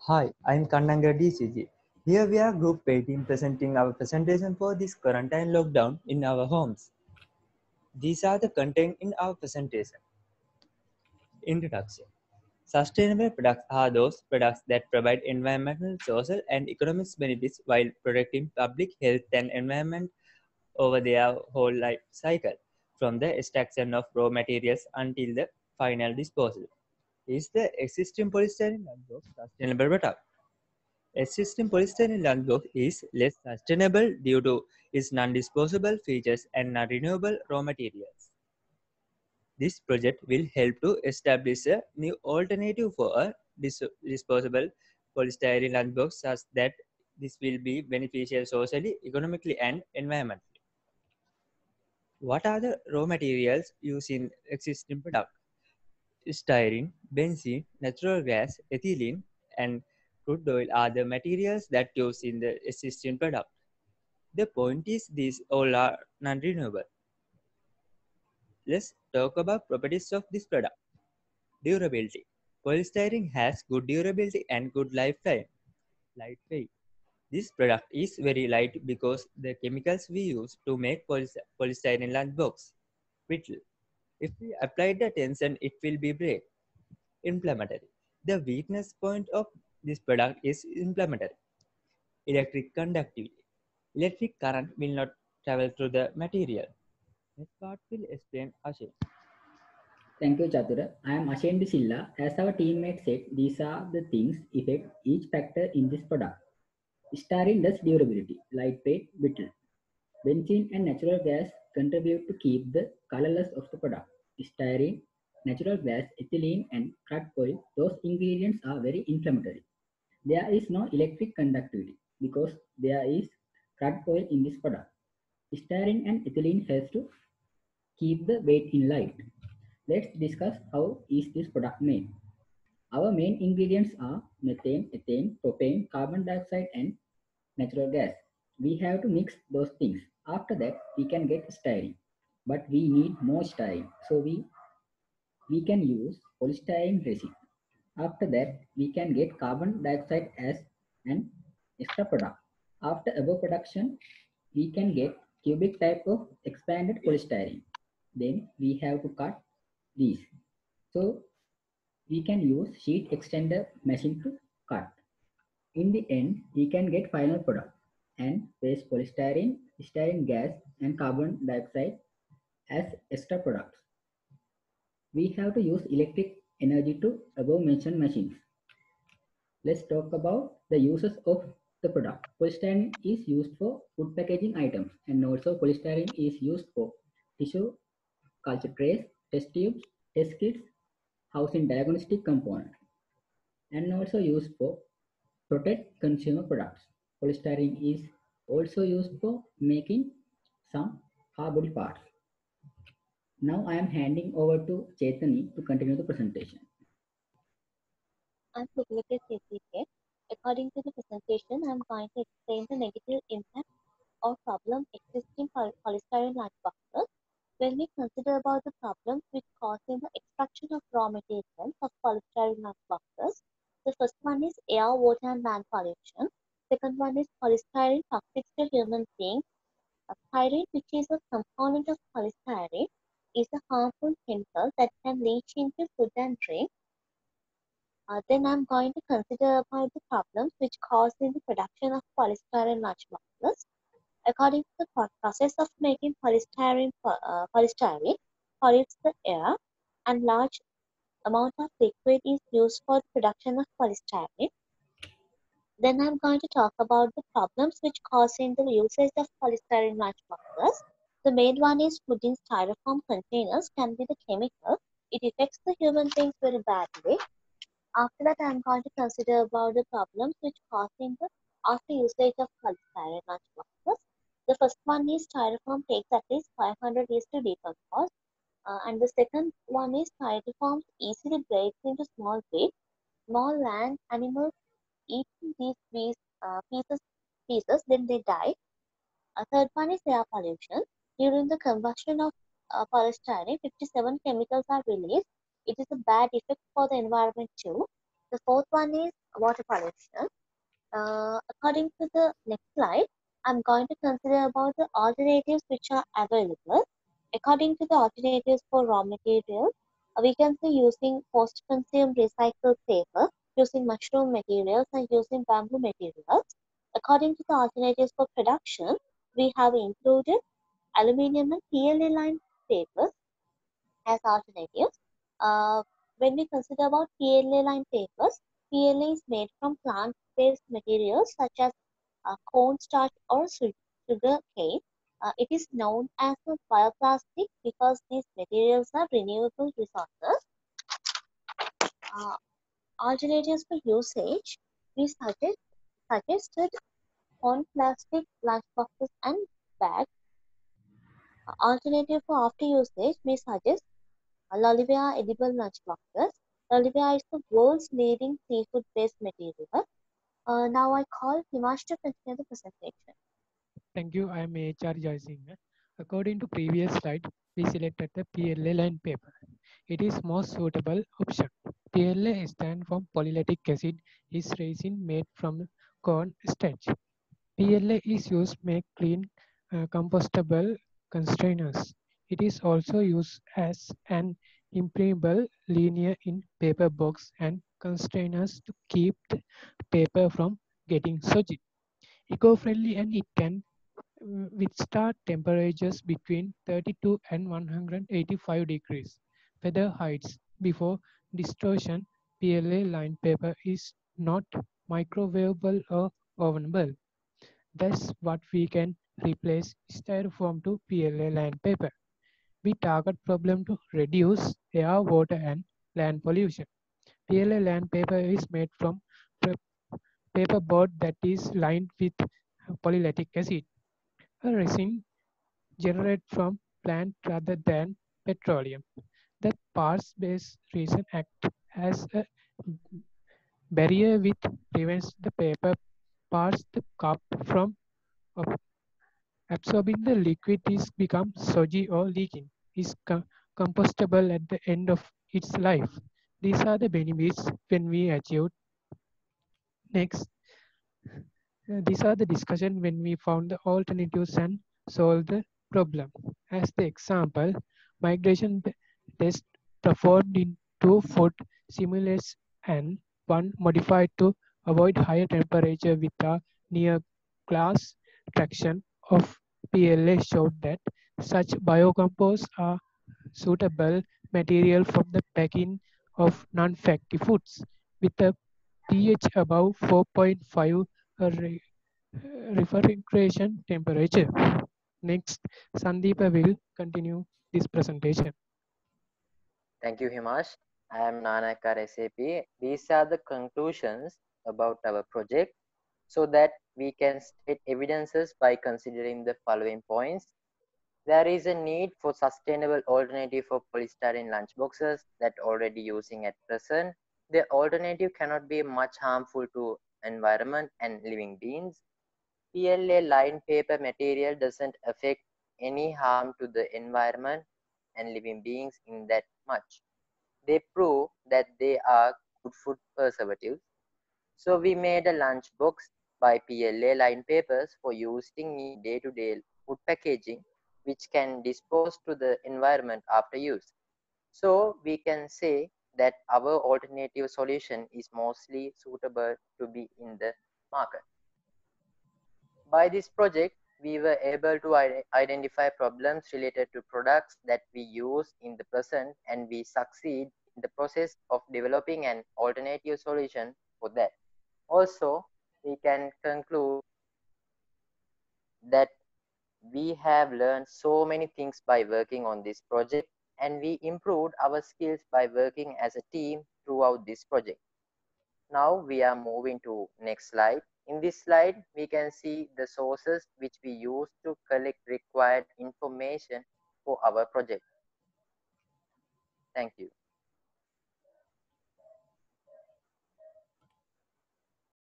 Hi, I'm Kannanga DCG. Here we are Group 18 presenting our presentation for this quarantine lockdown in our homes. These are the content in our presentation. Introduction. Sustainable products are those products that provide environmental, social, and economic benefits while protecting public health and environment over their whole life cycle, from the extraction of raw materials until the final disposal. Is the existing polystyrene of sustainable product? Existing polystyrene lunchbox is less sustainable due to its non-disposable features and non-renewable raw materials. This project will help to establish a new alternative for a disposable polystyrene lunchbox such that this will be beneficial socially, economically, and environmentally. What are the raw materials used in existing product? Styrene, benzene, natural gas, ethylene, and crude oil are the materials that used in the existing product. The point is these all are non-renewable. Let's talk about properties of this product. Durability. Polystyrene has good durability and good lifetime. Lightweight. This product is very light because the chemicals we use to make polystyrene lunchbox. Brittle. If we apply the tension, it will be break. Inflammatory. The weakness point of this product is inflammatory. Electric conductivity. Electric current will not travel through the material. Next part will explain Ashay. Thank you, Chatura. I am Ashen Silla. As our teammate said, these are the things affect each factor in this product. Styrene does durability, lightweight, brittle. Benzene and natural gas contribute to keep the colorless of the product. Styrene, natural gas, ethylene, and crude oil, those ingredients are very inflammatory. There is no electric conductivity because there is crude oil in this product. Styrene and ethylene helps to keep the weight in light. Let's discuss how is this product made. Our main ingredients are methane, ethane, propane, carbon dioxide, and natural gas. We have to mix those things. After that, we can get styrene. But we need more styrene, so we can use polystyrene resin. After that, we can get carbon dioxide as an extra product. After above production, we can get cubic type of expanded polystyrene. Then we have to cut these. So we can use sheet extender machine to cut. In the end, we can get final product and waste polystyrene, styrene gas, and carbon dioxide as extra products. We have to use electric energy to above mentioned machines. Let's talk about the uses of the product. Polystyrene is used for food packaging items, and also polystyrene is used for tissue, culture trays, test tubes, test kits, housing diagnostic component, and also used for protect consumer products. Polystyrene is also used for making some car body parts. Now I am handing over to Chetani to continue the presentation. I'm Sukulika CCK. According to the presentation, I'm going to explain the negative impact or problem existing polystyrene lunchboxes. When we consider about the problems which cause in the extraction of raw materials of polystyrene lunchboxes, the first one is air, water, and land pollution. Second one is polystyrene toxic to human beings. Styrene, which is a component of polystyrene, is a harmful chemical that can leach into food and drink. Then I'm going to consider about the problems which cause in the production of polystyrene lunchboxes. According to the process of making polystyrene pollutes the air, and large amount of liquid is used for the production of polystyrene. Then I'm going to talk about the problems which cause in the usage of polystyrene lunchboxes. The main one is food in styrofoam containers can be the chemical. It affects the human beings very badly. After that, I'm going to consider about the problems which cause in the after usage of polystyrene lunchboxes. The first one is styrofoam takes at least 500 years to decompose. And the second one is styrofoam easily breaks into small bits. Small land animals eat these pieces, then they die. A third one is air pollution. During the combustion of polystyrene, 57 chemicals are released. It is a bad effect for the environment too. The fourth one is water pollution. According to the next slide, I'm going to consider about the alternatives which are available. According to the alternatives for raw materials, we can say using post-consumer recycled paper, using mushroom materials, and using bamboo materials. According to the alternatives for production, we have included aluminum and PLA-lined papers as alternatives. Uh, when we consider about PLA-lined papers, PLA is made from plant-based materials such as cornstarch or sugar cane. It is known as a bioplastic because these materials are renewable resources. Uh, Alternatives for usage, we suggested on plastic lunchboxes and bags. Alternative for after usage, we suggest Lolivia edible lunchboxes. Lolivia is the world's leading seafood-based material. Now I call Himash to continue the presentation. Thank you. I am HR Jaisingh. According to previous slide, we selected the PLA line paper. It is most suitable option. PLA stands for polylactic acid, is resin made from corn starch. PLA is used to make clean, compostable containers. It is also used as an impermeable linear in paper box and containers to keep the paper from getting soggy. Eco-friendly, and it can withstand temperatures between 32 and 185 degrees Fahrenheit. Before distortion, PLA lined paper is not microwavable or ovenable. That's what we can replace styrofoam to PLA lined paper. We target problem to reduce air, water, and land pollution. PLA lined paper is made from paperboard that is lined with polylactic acid, a resin generated from plant rather than petroleum. The parts-based resin act as a barrier which prevents the paper parts the cup from absorbing the liquid is become soggy or leaking. Is compostable at the end of its life. These are the benefits when we achieve. Next, these are the discussion when we found the alternatives and solve the problem. As the example, migration test performed in two food simulates and one modified to avoid higher temperature with a near glass traction of PLA showed that such biocomposts are suitable material from the packing of non-fatty foods with a pH above 4.5 refrigeration temperature. Next, Sandeepa will continue this presentation. Thank you, Himash. I am Nanakar SAP. These are the conclusions about our project so that we can state evidences by considering the following points. There is a need for sustainable alternative for polystyrene lunchboxes that already using at present. The alternative cannot be much harmful to environment and living beings. PLA lined paper material doesn't affect any harm to the environment and living beings in that much. They prove that they are good food preservatives. So we made a lunchbox by PLA lined papers for using in day-to-day food packaging, which can dispose to the environment after use. So we can say that our alternative solution is mostly suitable to be in the market. By this project, we were able to identify problems related to products that we use in the present, and we succeed in the process of developing an alternative solution for that. Also, we can conclude that we have learned so many things by working on this project, and we improved our skills by working as a team throughout this project. Now we are moving to next slide. In this slide, we can see the sources which we use to collect required information for our project. Thank you.